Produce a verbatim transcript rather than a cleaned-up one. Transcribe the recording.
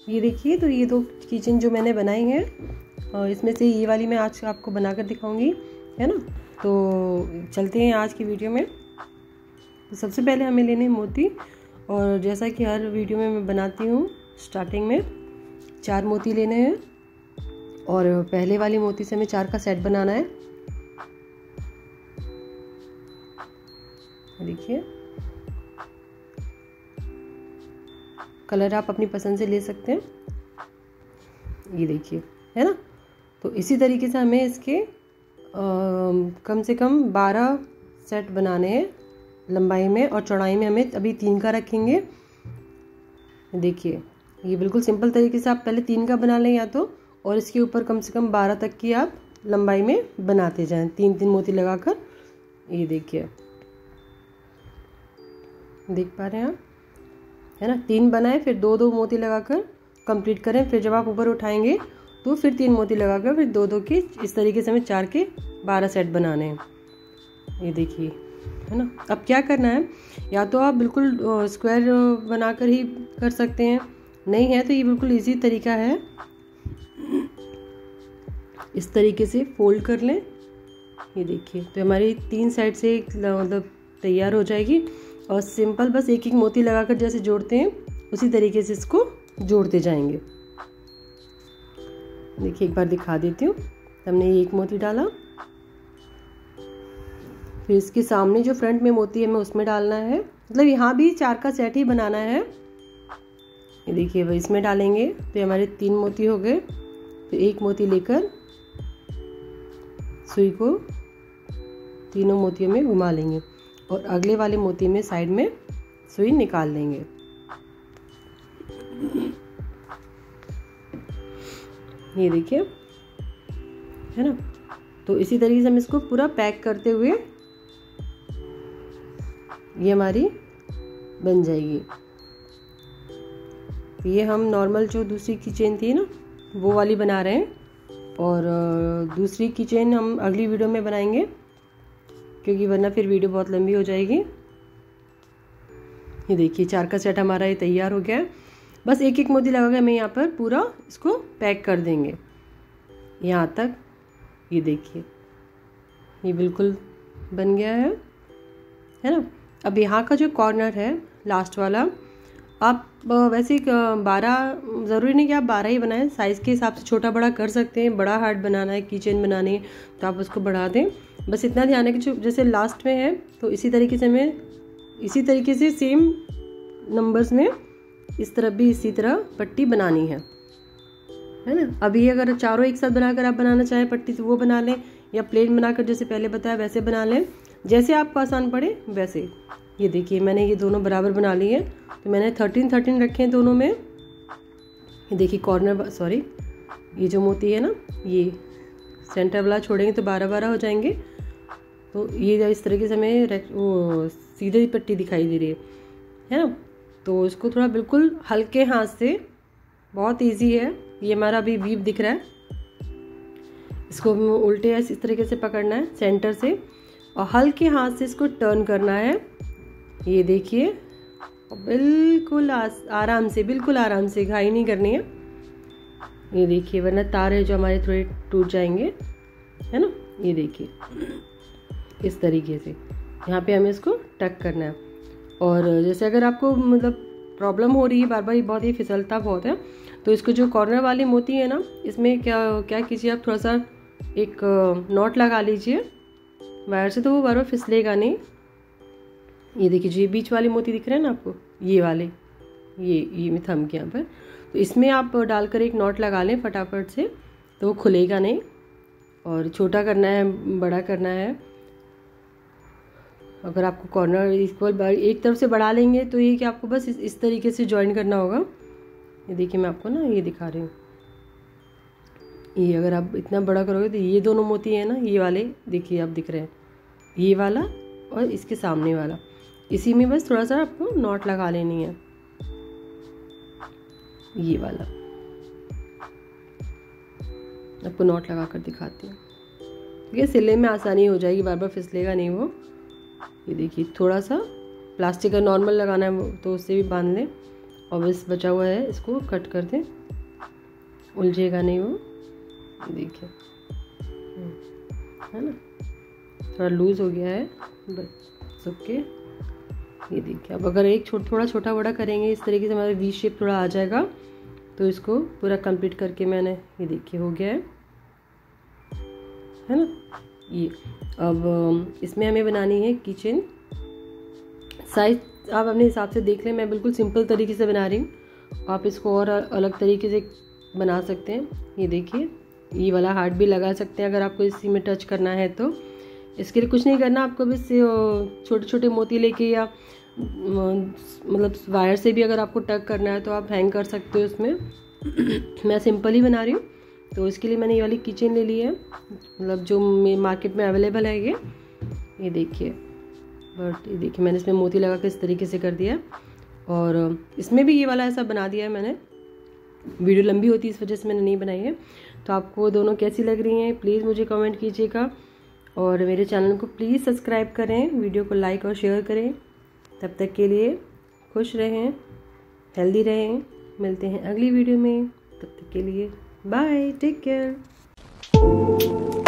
ये देखिए, तो ये दो कीचेन जो मैंने बनाई हैं, और इसमें से ये वाली मैं आज आपको बनाकर दिखाऊंगी, है ना। तो चलते हैं आज की वीडियो में। तो सबसे पहले हमें लेने हैं मोती, और जैसा कि हर वीडियो में मैं बनाती हूँ, स्टार्टिंग में चार मोती लेने हैं, और पहले वाली मोती से हमें चार का सेट बनाना है। देखिए, कलर आप अपनी पसंद से ले सकते हैं, ये देखिए, है ना। तो इसी तरीके से हमें इसके आ, कम से कम बारह सेट बनाने हैं लंबाई में, और चौड़ाई में हमें अभी तीन का रखेंगे। देखिए, ये बिल्कुल सिंपल तरीके से आप पहले तीन का बना लें या तो, और इसके ऊपर कम से कम बारह तक की आप लंबाई में बनाते जाएं, तीन तीन मोती लगाकर। ये देखिए, देख पा रहे हैं आप, है ना। तीन बनाए, फिर दो दो मोती लगाकर कंप्लीट करें, फिर जब आप ऊपर उठाएंगे तो फिर तीन मोती लगाकर फिर दो दो के, इस तरीके से हमें चार के बारह सेट बनाने हैं। ये देखिए, है ना। अब क्या करना है, या तो आप बिल्कुल स्क्वायर बनाकर ही कर सकते हैं, नहीं है तो ये बिल्कुल इजी तरीका है, इस तरीके से फोल्ड कर लें। ये देखिए, तो हमारी तीन साइड से मतलब तैयार हो जाएगी, और सिंपल बस एक एक मोती लगाकर जैसे जोड़ते हैं उसी तरीके से इसको जोड़ते जाएंगे। देखिए, एक बार दिखा देती हूँ। हमने ये एक मोती डाला, फिर इसके सामने जो फ्रंट में मोती है हमें उसमें डालना है, मतलब यहाँ भी चार का सेट ही बनाना है। ये देखिए, वह इसमें डालेंगे तो हमारे तीन मोती हो गए। तो एक मोती लेकर सुई को तीनों मोतियों में घुमा लेंगे, और अगले वाले मोती में साइड में सुई निकाल लेंगे। ये देखिए, है ना। तो इसी तरीके से हम इसको पूरा पैक करते हुए ये हमारी बन जाएगी। ये हम नॉर्मल जो दूसरी कीचेन थी ना, वो वाली बना रहे हैं, और दूसरी कीचेन हम अगली वीडियो में बनाएंगे, क्योंकि वरना फिर वीडियो बहुत लंबी हो जाएगी। ये देखिए, चार का सेट हमारा ये तैयार हो गया है। बस एक एक मोती लगा के हमें यहाँ पर पूरा इसको पैक कर देंगे यहाँ तक। ये देखिए, ये बिल्कुल बन गया है, है ना। अब यहाँ का जो कॉर्नर है लास्ट वाला, आप वैसे बारह, ज़रूरी नहीं कि आप बारह ही बनाएं, साइज़ के हिसाब से छोटा बड़ा कर सकते हैं। बड़ा हार्ट बनाना है, किचन बनानी है, तो आप उसको बढ़ा दें। बस इतना ध्यान है कि जो जैसे लास्ट में है, तो इसी तरीके से हमें इसी तरीके से सेम नंबर्स में इस तरफ भी इसी तरह पट्टी बनानी है, है ना। अभी अगर चारों एक साथ बनाकर आप बनाना चाहें पट्टी, तो वो बना लें, या प्लेन बनाकर जैसे पहले बताया वैसे बना लें, जैसे आपको आसान पड़े वैसे। ये देखिए, मैंने ये दोनों बराबर बना लिए हैं, तो मैंने थर्टीन थर्टीन रखे हैं दोनों में। ये देखिए, कॉर्नर, सॉरी, ये जो मोती है ना, ये सेंटर वाला छोड़ेंगे तो बारह बारह हो जाएंगे। तो ये इस तरीके से हमें वो सीधी पट्टी दिखाई दे रही है, है ना। तो इसको थोड़ा बिल्कुल हल्के हाथ से, बहुत इजी है। ये हमारा अभी वीव दिख रहा है, इसको उल्टे इस तरीके से पकड़ना है सेंटर से, और हल्के हाथ से इसको टर्न करना है। ये देखिए, बिल्कुल आराम से, बिल्कुल आराम से, घाई नहीं करनी है। ये देखिए, वरना तार है जो हमारे थोड़े टूट जाएंगे, है ना। ये देखिए, इस तरीके से यहाँ पे हमें इसको टक करना है। और जैसे अगर आपको मतलब प्रॉब्लम हो रही है बार बार, ये बहुत ही फिसलता बहुत है, तो इसको जो कॉर्नर वाली मोती है ना, इसमें क्या क्या कीजिए, आप थोड़ा सा एक नॉट लगा लीजिए वायर से, तो वो बार बार फिसलेगा नहीं। ये देखिए, जो ये बीच वाली मोती दिख रहे हैं ना आपको, ये वाले, ये ये में थम के यहाँ पर, तो इसमें आप डालकर एक नॉट लगा लें फटाफट से, तो वो खुलेगा नहीं। और छोटा करना है, बड़ा करना है, अगर आपको कॉर्नर इक्वल एक तरफ से बढ़ा लेंगे तो ये कि आपको बस इस, इस तरीके से ज्वाइन करना होगा। ये देखिए, मैं आपको ना ये दिखा रही हूँ, ये अगर आप इतना बड़ा करोगे तो ये दोनों मोती हैं ना, ये वाले देखिए आप दिख रहे हैं, ये वाला और इसके सामने वाला, इसी में बस थोड़ा सा आपको नॉट लगा लेनी है, ये वाला आपको नॉट लगा कर दिखाती हूँ। ठीक है, सिलने में आसानी हो जाएगी, बार बार फिसलेगा नहीं वो। ये देखिए, थोड़ा सा प्लास्टिक का नॉर्मल लगाना है तो उससे भी बांध लें, और बस बचा हुआ है, इसको कट कर दें, उलझेगा नहीं वो। देखिए है ना, थोड़ा लूज़ हो गया है बस ओके। ये देखिए, अब अगर एक छोटा थोड़ा छोटा बड़ा करेंगे इस तरीके से हमारा वी शेप थोड़ा आ जाएगा। तो इसको पूरा कंप्लीट करके मैंने, ये देखिए हो गया है है ना ये। अब इसमें हमें बनानी है किचन। साइज आप अपने हिसाब से देख लें, मैं बिल्कुल सिंपल तरीके से बना रही हूँ, आप इसको और अलग तरीके से बना सकते हैं। ये देखिए, ये वाला हार्ट भी लगा सकते हैं अगर आपको इसी में टच करना है तो। इसके लिए कुछ नहीं करना आपको, बस छोटे छोटे मोती लेके या मतलब वायर से भी अगर आपको टक करना है तो आप हैंग कर सकते हो उसमें। मैं सिंपल ही बना रही हूँ, तो इसके लिए मैंने ये वाली किचन ले ली है, मतलब जो मार्केट में अवेलेबल है ये ये देखिए। बट ये देखिए मैंने इसमें मोती लगा के इस तरीके से कर दिया, और इसमें भी ये वाला ऐसा बना दिया है मैंने। वीडियो लंबी होती है इस वजह से मैंने नहीं बनाई है। तो आपको दोनों कैसी लग रही हैं प्लीज़ मुझे कमेंट कीजिएगा, और मेरे चैनल को प्लीज़ सब्सक्राइब करें, वीडियो को लाइक और शेयर करें। तब तक के लिए खुश रहें, हेल्दी रहें, मिलते हैं अगली वीडियो में। तब तक के लिए बाय, टेक केयर।